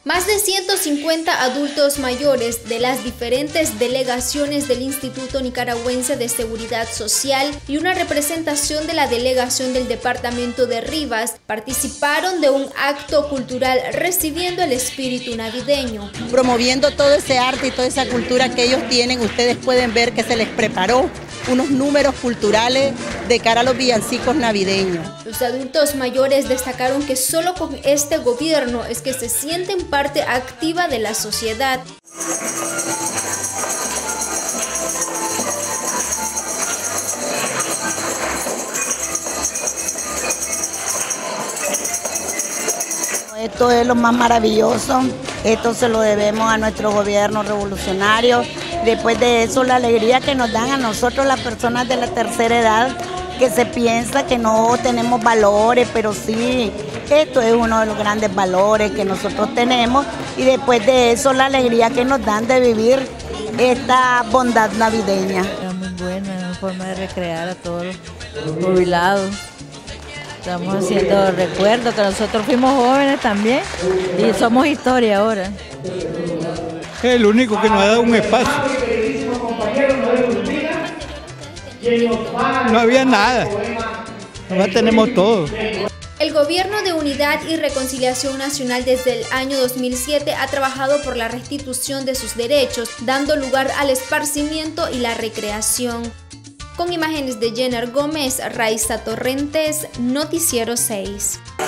Más de 150 adultos mayores de las diferentes delegaciones del Instituto Nicaragüense de Seguridad Social y una representación de la delegación del departamento de Rivas participaron de un acto cultural recibiendo el espíritu navideño. Promoviendo todo ese arte y toda esa cultura que ellos tienen, ustedes pueden ver que se les preparó unos números culturales de cara a los villancicos navideños. Los adultos mayores destacaron que solo con este gobierno es que se sienten parte activa de la sociedad. Esto es lo más maravilloso, esto se lo debemos a nuestro gobierno revolucionario. Después de eso, la alegría que nos dan a nosotros las personas de la tercera edad, que se piensa que no tenemos valores, pero sí, esto es uno de los grandes valores que nosotros tenemos. Y después de eso, la alegría que nos dan de vivir esta bondad navideña. Es muy buena, una forma de recrear a todos los jubilados. Estamos haciendo recuerdos que nosotros fuimos jóvenes también y somos historia ahora. Es el único que nos ha dado un espacio. No había nada, ahora tenemos todo. El Gobierno de Unidad y Reconciliación Nacional desde el año 2007 ha trabajado por la restitución de sus derechos, dando lugar al esparcimiento y la recreación. Con imágenes de Jenner Gómez, Raiza Torrentes, Noticiero 6.